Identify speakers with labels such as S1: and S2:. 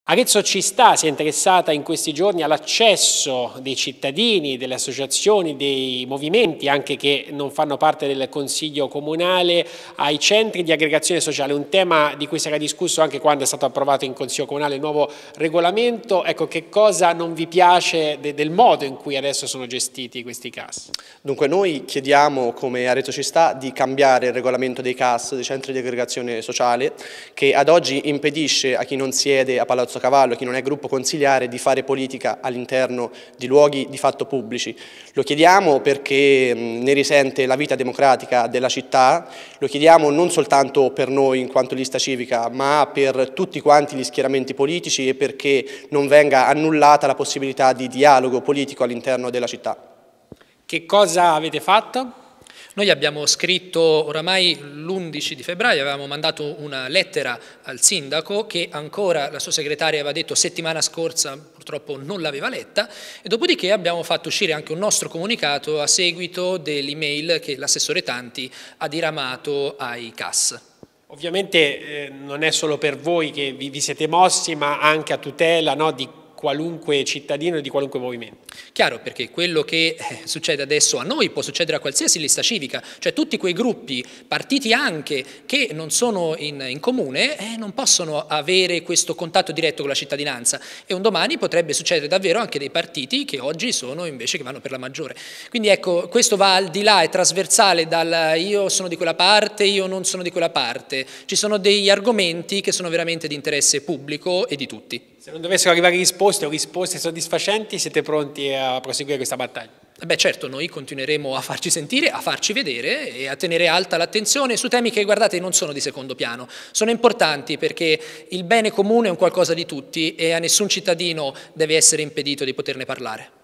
S1: Arezzo ci sta, si è interessata in questi giorni all'accesso dei cittadini, delle associazioni, dei movimenti, anche che non fanno parte del Consiglio Comunale, ai centri di aggregazione sociale, un tema di cui si era discusso anche quando è stato approvato in Consiglio Comunale il nuovo regolamento. Ecco, che cosa non vi piace del modo in cui adesso sono gestiti questi CAS?
S2: Dunque noi chiediamo come Arezzo ci sta di cambiare il regolamento dei CAS, dei centri di aggregazione sociale, che ad oggi impedisce a chi non siede a Palazzo Cavallo, chi non è gruppo consiliare, di fare politica all'interno di luoghi di fatto pubblici. Lo chiediamo perché ne risente la vita democratica della città, lo chiediamo non soltanto per noi in quanto lista civica, ma per tutti quanti gli schieramenti politici e perché non venga annullata la possibilità di dialogo politico all'interno della città.
S1: Che cosa avete fatto?
S3: Noi abbiamo scritto oramai l'11 di febbraio, avevamo mandato una lettera al sindaco che ancora la sua segretaria aveva detto settimana scorsa, purtroppo non l'aveva letta, e dopodiché abbiamo fatto uscire anche un nostro comunicato a seguito dell'email che l'assessore Tanti ha diramato ai CAS.
S1: Ovviamente non è solo per voi che vi siete mossi, ma anche a tutela, no, di qualunque cittadino e di qualunque movimento.
S3: Chiaro, perché quello che succede adesso a noi può succedere a qualsiasi lista civica, cioè tutti quei gruppi, partiti anche, che non sono in comune non possono avere questo contatto diretto con la cittadinanza e un domani potrebbe succedere davvero anche dei partiti che oggi sono invece che vanno per la maggiore. Quindi ecco, questo va al di là, è trasversale dal io sono di quella parte, io non sono di quella parte, ci sono degli argomenti che sono veramente di interesse pubblico e di tutti.
S1: Se non dovessero arrivare risposte o risposte soddisfacenti, siete pronti a proseguire questa battaglia?
S3: Beh certo, noi continueremo a farci sentire, a farci vedere e a tenere alta l'attenzione su temi che, guardate, non sono di secondo piano, sono importanti perché il bene comune è un qualcosa di tutti e a nessun cittadino deve essere impedito di poterne parlare.